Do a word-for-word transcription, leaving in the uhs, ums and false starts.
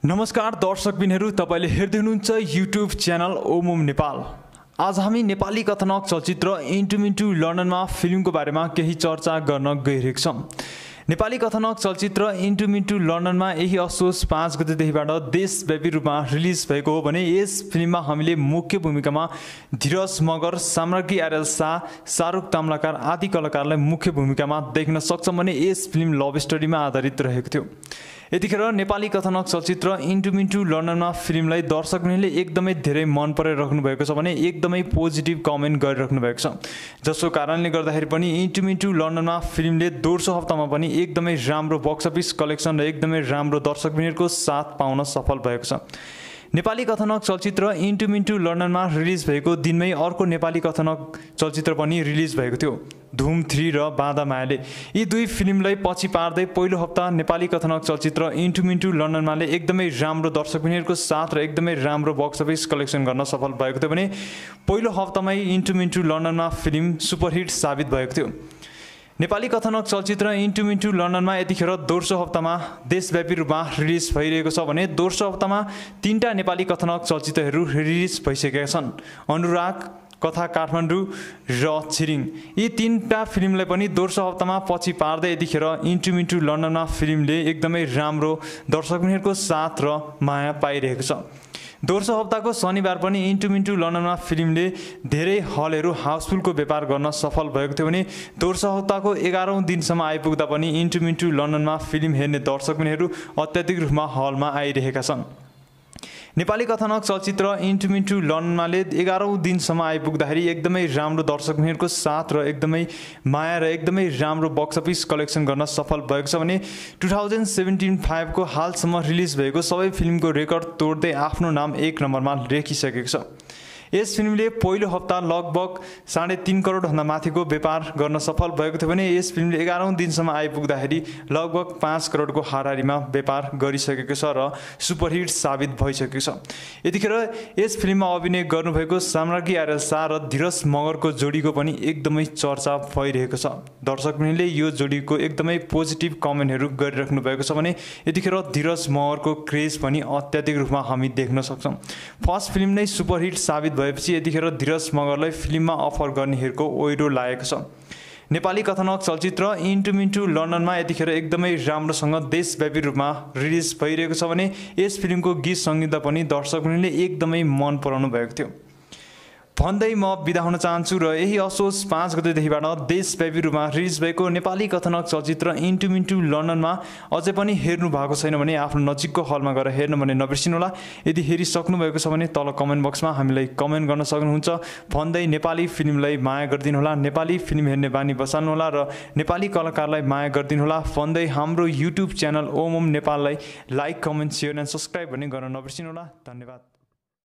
नमस्कार दर्शकबिनहरू, तपाईले हेर्दै हुनुहुन्छ युट्युब च्यानल ओमोम नेपाल। आज हामी नेपाली कथानक चलचित्र इन्टु मिन्टु लन्डनमा फिल्मको बारेमा केही चर्चा गर्न गइरहेका छौं। नेपाली कथानक चलचित्र इन्टु मिन्टु लन्डनमा यही असोज पाँच गतेदेखिबाट देशव्यापी रूपमा रिलिज भएको हो भने यस फिल्ममा हामीले मुख्य भूमिकामा धीरज मगर, साम्राज्ञी आर्यल शाह, शाहरुख ताम्लाकार आदि कलाकारलाई मुख्य भूमिकामा देख्न सक्छौं भने यस फिल्म लभ स्टोरीमा आधारित रहेको थियो। यतिखेर नेपाली कथानक चलचित्र इन्टु मिन्टु लन्डनमा फिल्मलाई दर्शकहरूले एकदमै धेरै मन पराइराख्नु भएको छ भने एकदमै पोजिटिभ कमेन्ट गरिराख्नु भएको छ, जसको कारणले गर्दाखेरि पनि इन्टु मिन्टु लन्डनमा फिल्मले दोस्रो हप्तामा पनि एकदमै राम्रो बक्स अफिस कलेक्सन र एकदमै राम्रो दर्शकबिनहरूको साथ पाउन सफल भएको छ। नेपाली कथानक चलचित्र इन्टु मिन्टु लन्डनमा रिलिज भएको दिनमै अर्को नेपाली कथानक चलचित्र पनि रिलिज भएको थियो, धुम थ्री र बाँधा मायाले। यी दुई फिल्मलाई पछि पार्दै पहिलो हप्ता नेपाली कथानक चलचित्र इन्टु मिन्टु लन्डनमाले एकदमै राम्रो दर्शकबिनहरूको साथ र एकदमै राम्रो बक्स अफिस कलेक्सन गर्न सफल भएको थियो भने पहिलो हप्तामै इन्टु मिन्टु लन्डनमा फिल्म सुपरहिट साबित भएको थियो। नेपाली कथानक चलचित्र इन्टु मिन्टु लन्डनमा यतिखेर दोस्रो हप्तामा देशव्यापी रूपमा रिलिज भइरहेको छ भने दोस्रो हप्तामा तीनटा नेपाली कथानक चलचित्रहरू रिलिज भइसकेका छन्। अनुराग, कथा काठमाडौँ र छिरिङ, यी तीनटा फिल्मलाई पनि दोस्रो हप्तामा पछि पार्दै यतिखेर इन्टु मिन्टु लन्डनमा फिल्मले एकदमै राम्रो दर्शकहरूको साथ र माया पाइरहेको छ। दोस्रो हप्ताको शनिबार पनि इन्टु मिन्टु लन्डनमा फिल्मले धेरै हलहरू हाउसफुलको व्यापार गर्न सफल भएको थियो भने दोस्रो हप्ताको एघारौँ दिनसम्म आइपुग्दा पनि इन्टु मिन्टु लन्डनमा फिल्म हेर्ने दर्शकबिनहरू अत्याधिक रूपमा हलमा आइरहेका छन्। नेपाली कथानक चलचित्र इन्टु मिन्टु लन्डनमाले एघारौँ दिनसम्म आइपुग्दाखेरि एकदमै राम्रो दर्शकबिनहरूको साथ र एकदमै माया र एकदमै राम्रो बक्स अफिस कलेक्सन गर्न सफल भएको छ भने टु थाउजन्ड सेभेन्टिन फाइभको हालसम्म रिलिज भएको सबै फिल्मको रेकर्ड तोड्दै आफ्नो नाम एक नम्बरमा लेखिसकेको छ। यस फिल्मले पहिलो हप्ता लगभग साढे तीन करोडभन्दा माथिको व्यापार गर्न सफल भएको थियो भने यस फिल्मले एघारौँ दिनसम्म आइपुग्दाखेरि लगभग पाँच करोडको हाराहारीमा व्यापार गरिसकेको छ र सुपरहिट साबित भइसकेको छ। यतिखेर यस फिल्ममा अभिनय गर्नुभएको साम्राज्ञी आर्यल शाह र धीरज मगरको जोडीको पनि एकदमै चर्चा भइरहेको छ। दर्शकहरूले यो जोडीको एकदमै पोजिटिभ कमेन्टहरू गरिराख्नु भएको छ भने यतिखेर धीरज मगरको क्रेज पनि अत्याधिक रूपमा हामी देख्न सक्छौँ। फर्स्ट फिल्म नै सुपरहिट साबित भएपछि यतिखेर धीरज मगरलाई फिल्ममा अफर गर्नेहरूको ओइरो लागेको छ। नेपाली कथानक चलचित्र इन्टु मिन्टु लन्डनमा यतिखेर एकदमै राम्रोसँग देशव्यापी रूपमा रिलिज भइरहेको छ भने यस फिल्मको गीत सङ्गीत पनि दर्शकहरूले एकदमै मन पराउनु भएको थियो। भन्दै म बिदा हुन चाहन्छु र यही असोज पाँच गतेदेखिबाट देशव्यापी रूपमा रिलिज भएको नेपाली कथानक चलचित्र इन्टु मिन्टु लन्डनमा अझै पनि हेर्नु भएको छैन भने आफ्नो नजिकको हलमा गएर हेर्न भने नबिर्सिनुहोला। यदि हेरिसक्नु भएको छ भने तल कमेन्ट बक्समा हामीलाई कमेन्ट गर्न सक्नुहुन्छ। भन्दै नेपाली फिल्मलाई माया गरिदिनुहोला, नेपाली फिल्म हेर्ने बानी बसाल्नुहोला र नेपाली कलाकारलाई माया गरिदिनुहोला। भन्दै हाम्रो युट्युब च्यानल ओमोम नेपाललाई like, comment, share and subscribe पनि गर्न नबिर्सिनुहोला। धन्यवाद।